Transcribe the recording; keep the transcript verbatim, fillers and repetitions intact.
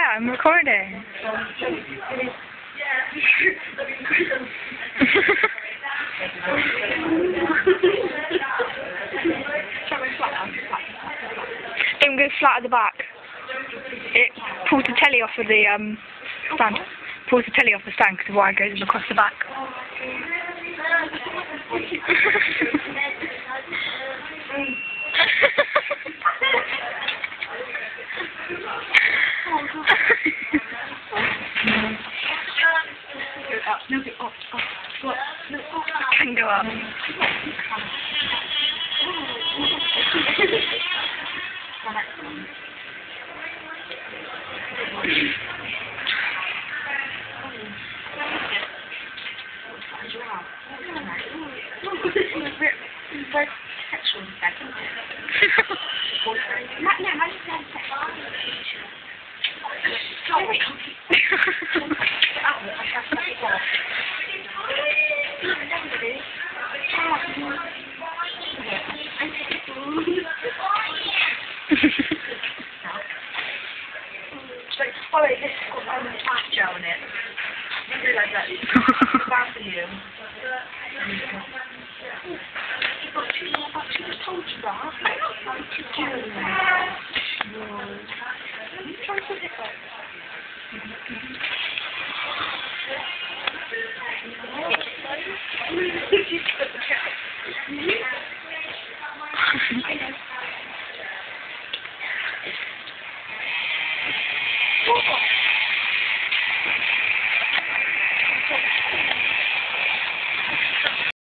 I'm recording. Don't go flat at the back. It pulls the telly off of the um, stand. Pulls the telly off the stand because the wire goes across the back. No, go up, up, go up, no, up. I can go up. Very sexual instead, isn't it? No, no, I just said sexual. Sorry. Follow this on the fast gel in it. I didn't realise that. It's bad for you. I told you that. I'm just doing that. Try to put it back. You put the cat.